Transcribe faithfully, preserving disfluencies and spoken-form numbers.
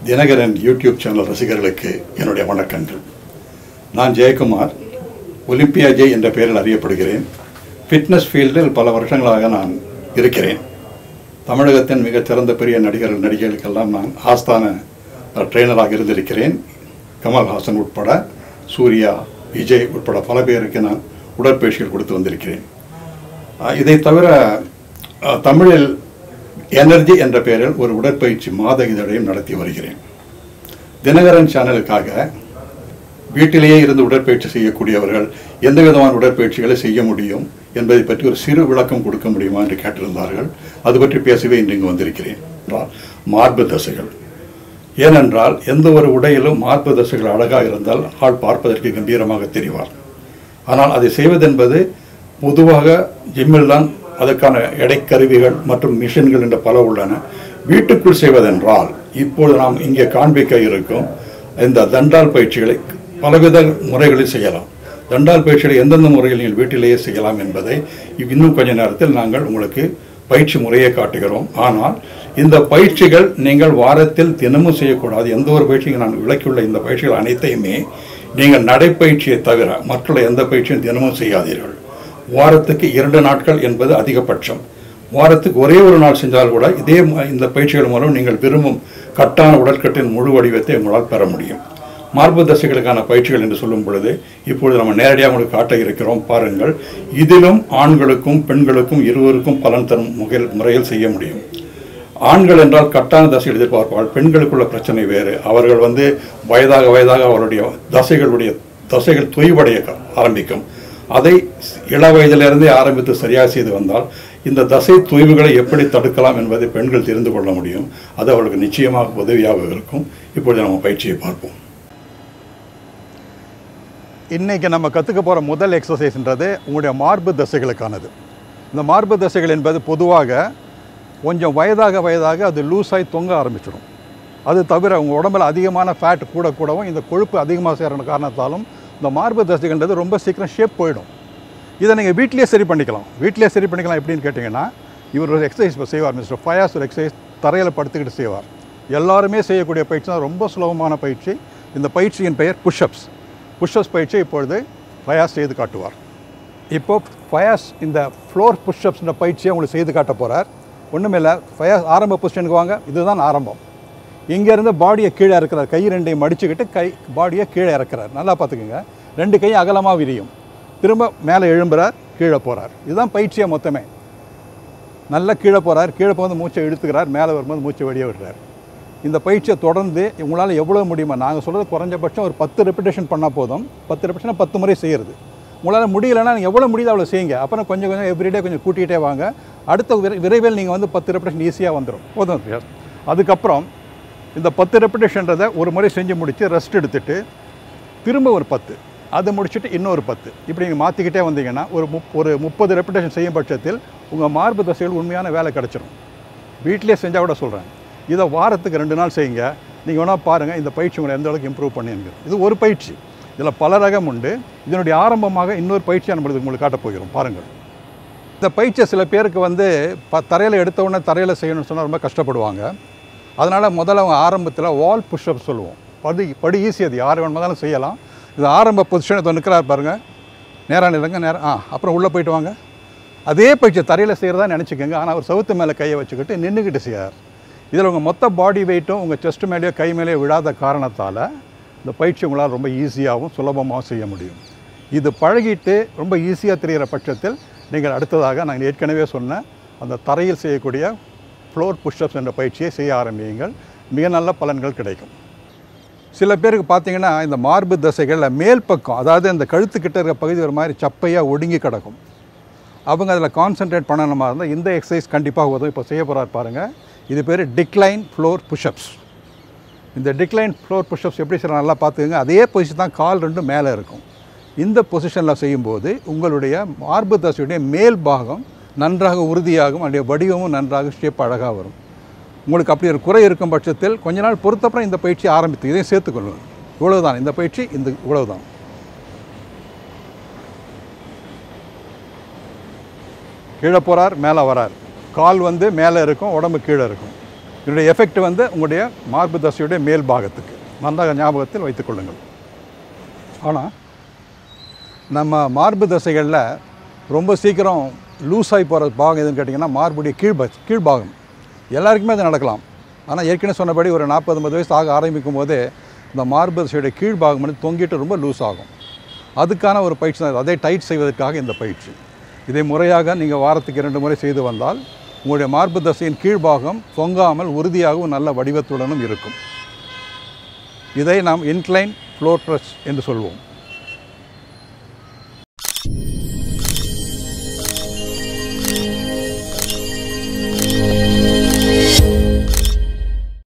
Dinakaran YouTube channel ரசிகர்களுக்கு என்னுடைய வணக்கங்கள். நான் ஜெயக்குமார், ஒலிம்பியா ஜெய் என்ற பெயரில் அறியப்படுகிறேன். ஃபிட்னஸ் ஃபீல்டில் பல வருஷங்களாக நான் இருக்கிறேன். தமிழகத்தின் மிகச்சிறந்த பெரிய நடிகர்கள் நடிகைகளுக்கெல்லாம் நான் ஆஸ்தான ட்ரெயினராக இருந்திருக்கிறேன். கமல்ஹாசன் உட்பட, சூர்யா, விஜய் உட்பட பல பேருக்கு நான் உடற்பயிற்சிகள் கொடுத்து வந்திருக்கிறேன். இதை தவிர தமிழில் எனர்ஜி என்ற பெயரில் ஒரு உடற்பயிற்சி மாத இதழையும் நடத்தி வருகிறேன். தினகரன் சேனலுக்காக வீட்டிலேயே இருந்து உடற்பயிற்சி செய்யக்கூடியவர்கள் எந்த விதமான உடற்பயிற்சிகளை செய்ய முடியும் என்பதை பற்றி ஒரு சிறு விளக்கம் கொடுக்க முடியுமா என்று கேட்டிருந்தார்கள். அது பற்றி பேசவே இன்று இங்கு வந்திருக்கிறேன். என்றால் மார்பு தசைகள். ஏனென்றால் எந்த ஒரு உடையிலும் மார்பு தசைகள் அழகாக இருந்தால் ஆள் பார்ப்பதற்கு கம்பீரமாக தெரிவார். ஆனால் அதை செய்வதென்பது பொதுவாக ஜிம்மில் தான் அதற்கான எடைக்கருவிகள் மற்றும் மிஷின்கள் என்ற பல உள்ளன. வீட்டுக்குள் செய்வதென்றால் இப்போது நாம் இங்கே காண்பிக்க இருக்கும் இந்த தண்டால் பயிற்சிகளை பலவித முறைகளில் செய்யலாம். தண்டால் பயிற்சிகளை எந்தெந்த முறையில் நீங்கள் வீட்டிலேயே செய்யலாம் என்பதை இன்னும் கொஞ்ச நேரத்தில் நாங்கள் உங்களுக்கு பயிற்சி முறையை காட்டுகிறோம். ஆனால் இந்த பயிற்சிகள் நீங்கள் வாரத்தில் தினமும் செய்யக்கூடாது. எந்த ஒரு பயிற்சியும் நான் விளக்கியுள்ள இந்த பயிற்சிகள் அனைத்தையுமே நீங்கள் நடைப்பயிற்சியை தவிர மற்ற எந்த பயிற்சியும் தினமும் செய்யாதீர்கள். வாரத்துக்கு இரண்டு நாட்கள் என்பது அதிகபட்சம். வாரத்துக்கு ஒரே ஒரு நாள் செஞ்சால் கூட இதே இந்த பயிற்சிகள் மூலம் நீங்கள் விரும்பும் கட்டான உடற்கட்டின் முழு வடிவத்தை உங்களால் பெற முடியும். மார்பு தசைகளுக்கான பயிற்சிகள் என்று சொல்லும் பொழுது இப்பொழுது நம்ம நேரடியாக உங்களுக்கு காட்ட இருக்கிறோம். பாருங்கள், இதிலும் ஆண்களுக்கும் பெண்களுக்கும் இருவருக்கும் பலன் தரும் முகையில் முறையில் செய்ய முடியும். ஆண்கள் என்றால் கட்டான தசைகள் எதிர்பார்ப்பார்கள். பெண்களுக்குள்ள பிரச்சனை வேறு. அவர்கள் வந்து வயதாக வயதாக அவருடைய தசைகளுடைய தசைகள் தொய்வடைய ஆரம்பிக்கும். அதை இள வயதிலிருந்தே ஆரம்பித்து சரியாக செய்து வந்தால் இந்த தசை தொய்வுகளை எப்படி தடுக்கலாம் என்பதை பெண்கள் தெரிந்து கொள்ள முடியும். அது அவர்களுக்கு நிச்சயமாக உதவியாக இருக்கும். இப்பொழுது நம்ம பயிற்சியை பார்ப்போம். இன்றைக்கி நம்ம கற்றுக்க போகிற முதல் எக்ஸசைஸ்ன்றது உங்களுடைய மார்பு தசைகளுக்கானது. இந்த மார்பு தசைகள் என்பது பொதுவாக கொஞ்சம் வயதாக வயதாக அது லூஸாகி தொங்க ஆரம்பிச்சிடும். அது தவிர உங்கள் உடம்பில் அதிகமான ஃபேட் கூட கூடவும் இந்த கொழுப்பு அதிகமாக சேர காரணத்தாலும் இந்த மார்பு தசைகள்ன்றது ரொம்ப சீக்கிரம் ஷேப் போயிடும். இதை நீங்கள் வீட்டிலே சரி பண்ணிக்கலாம். வீட்டிலே சரி பண்ணிக்கலாம் எப்படின்னு கேட்டிங்கன்னா, இவர் ஒரு எக்ஸசைஸ் இப்போ செய்வார். மிஸ்டர் ஃபயாஸ் ஒரு எக்ஸசைஸ் தரையில் படுத்துக்கிட்டு செய்வார். எல்லாருமே செய்யக்கூடிய பயிற்சி தான், ரொம்ப சுலபமான பயிற்சி. இந்த பயிற்சியின் பெயர் புஷ்அப்ஸ். புஷ்அப்ஸ் பயிற்சி இப்பொழுது ஃபயாஸ் செய்து காட்டுவார். இப்போது ஃபயாஸ் இந்த ஃப்ளோர் புஷ்அப்ஸ்ன்ற பயிற்சியை உங்களுக்கு செய்து காட்ட போகிறார். ஒன்றுமே இல்லை, ஃபயாஸ் ஆரம்ப பொசிஷனுக்கு வாங்க. இதுதான் ஆரம்பம். இங்கேருந்து பாடியை கீழே இறக்குறார். கை ரெண்டையும் மடிச்சுக்கிட்டு கை பாடியை கீழே இறக்குறார். நல்லா பார்த்துக்குங்க. ரெண்டு கையும் அகலமாக விரியும். திரும்ப மேலே எழும்புறார், கீழே போகிறார். இதுதான் பயிற்சியை மொத்தமே. நல்லா கீழே போகிறார். கீழே போகும்போது மூச்சை இழுத்துக்கிறார். மேலே வரும்போது மூச்சை வெளியே விடுறார். இந்த பயிற்சியை தொடர்ந்து உங்களால் எவ்வளோ முடியுமா, நாங்கள் சொல்கிறது குறைஞ்சபட்சம் ஒரு பத்து ரெப்பிடேஷன் பண்ணால் போதும். பத்து ரெப்பிடேஷன் பத்து முறை செய்கிறது. உங்களால் முடியலைன்னா நீங்கள் எவ்வளோ முடியுது அவ்வளோ செய்யுங்க. அப்புறம் கொஞ்சம் கொஞ்சம் எவ்ரிடே கொஞ்சம் கூட்டிகிட்டே வாங்க. அடுத்த விரை விரைவில் நீங்கள் வந்து பத்து ரெப்பிடேஷன் ஈஸியாக வந்துடும். போதும். அதுக்கப்புறம் இந்த பத்து ரெப்பிடேஷன்றதை ஒரு முறை செஞ்சு முடித்து ரெஸ்ட் எடுத்துகிட்டு திரும்ப ஒரு பத்து, அதை முடிச்சுட்டு இன்னொரு பத்து, இப்படி நீங்கள் மாற்றிக்கிட்டே வந்தீங்கன்னா ஒரு முப் ஒரு முப்பது ரெப்பிடேஷன் செய்யும் பட்சத்தில் உங்கள் மார்பு தசைகள் உண்மையான வேலை கிடச்சிடும். வீட்டிலே செஞ்சால் கூட சொல்கிறேன். இதை வாரத்துக்கு ரெண்டு நாள் செய்யுங்க. நீங்கள் வேணால் பாருங்கள் இந்த பயிற்சி உங்களை எந்த அளவுக்கு இம்ப்ரூவ் பண்ணிங்க. இது ஒரு பயிற்சி. இதில் பல ரகம் உண்டு. இதனுடைய ஆரம்பமாக இன்னொரு பயிற்சியாக நம்மளுக்கு உங்களுக்கு காட்டப் போகிறோம். பாருங்கள், இந்த பயிற்சியை சில பேருக்கு வந்து ப தரையில் எடுத்த உடனே தரையில் செய்யணும்னு சொன்னால் ரொம்ப கஷ்டப்படுவாங்க. அதனால் முதல்ல அவங்க ஆரம்பத்தில் வால் புஷ்அப் சொல்லுவோம். படி படி ஈஸி, அது யார் வேணுமாலும் செய்யலாம். இது ஆரம்ப பொசிஷன். இதை நிற்கிறார் பாருங்கள், நேராக நிலங்க நேரம். ஆ அப்புறம் உள்ளே போய்ட்டு வாங்க. அதே பயிற்சி தரையில் செய்கிறதா நினச்சிக்கோங்க. ஆனால் அவர் சவுத்து மேலே கையை வச்சுக்கிட்டு நின்றுக்கிட்டு செய்யார். இதில் உங்கள் மொத்த பாடி வெயிட்டும் உங்கள் செஸ்ட் மேலேயோ கை மேலேயோ விடாத காரணத்தால் இந்த பயிற்சி உங்களால் ரொம்ப ஈஸியாகவும் சுலபமாகவும் செய்ய முடியும். இது பழகிட்டு ரொம்ப ஈஸியாக தெரிகிற பட்சத்தில் நீங்கள் அடுத்ததாக நாங்கள் ஏற்கனவே சொன்ன அந்த தரையில் செய்யக்கூடிய ஃப்ளோர் புஷ்அப்ஸ் என்ற பயிற்சியை செய்ய ஆரம்பியுங்கள். மிக நல்ல பலன்கள் கிடைக்கும். சில பேருக்கு பார்த்தீங்கன்னா இந்த மார்பு தசைகளில் மேல் பக்கம், அதாவது இந்த கழுத்துக்கிட்ட இருக்கிற பகுதி ஒரு மாதிரி சப்பையாக ஒடுங்கி கிடக்கும். அவங்க அதில் கான்சன்ட்ரேட் பண்ணணுமா இருந்தால் இந்த எக்ஸசைஸ் கண்டிப்பாக உதவும். இப்போ செய்ய போகிறார் பாருங்கள். இது பேர் டிக்ளைன் ஃப்ளோர் புஷ்அப்ஸ். இந்த டிக்ளைன் ஃப்ளோர் புஷ்அப்ஸ் எப்படி செய்யலாம் நல்லா பார்த்துக்கங்க. அதே பொசிஷன் தான், கால் ரெண்டும் மேலே இருக்கும். இந்த பொசிஷனில் செய்யும்போது உங்களுடைய மார்பு தசையுடைய மேல் பாகம் நன்றாக உறுதியாகும். அதனுடைய வடிவமும் நன்றாக ஷேப் அழகாக வரும். உங்களுக்கு அப்படி ஒரு குறை இருக்கும் பட்சத்தில் கொஞ்ச நாள் பொறுத்தப்புறம் இந்த பயிற்சி ஆரம்பித்து இதையும் சேர்த்துக்கொள்ளும். இவ்வளவுதான் இந்த பயிற்சி. இந்த இவ்வளவுதான். கீழே போகிறார், மேலே வரார். கால் வந்து மேலே இருக்கும், உடம்பு கீழே இருக்கும். இதனுடைய எஃபெக்ட் வந்து உங்களுடைய மார்பு தசையுடைய மேல் பாகத்துக்கு நன்றாக ஞாபகத்தில் வைத்துக்கொள்ளுங்கள். ஆனால் நம்ம மார்பு தசைகளில் ரொம்ப சீக்கிரம் லூஸ் ஆகி போகிற பாகம் எதுன்னு கேட்டிங்கன்னா மார்புடைய கீழ்ப கீழ்பாகம். எல்லாருக்குமே அது நடக்கலாம். ஆனால் ஏற்கனவே சொன்னபடி ஒரு நாற்பது ஐம்பது வயசு ஆக ஆரம்பிக்கும் போதே இந்த மார்பு தசையுடைய கீழ்பாகம் வந்து தொங்கிட்டு ரொம்ப லூஸ் ஆகும். அதுக்கான ஒரு பயிற்சி தான். அதை டைட் செய்வதற்காக இந்த பயிற்சி. இதை முறையாக நீங்கள் வாரத்துக்கு இரண்டு முறை செய்து வந்தால் உங்களுடைய மார்பு தசையின் கீழ்பாகம் தொங்காமல் உறுதியாகவும் நல்ல வடிவத்துடனும் இருக்கும். இதை நாம் இன்க்ளைன் ஃப்ளோர் ப்ரெஸ் என்று சொல்வோம்.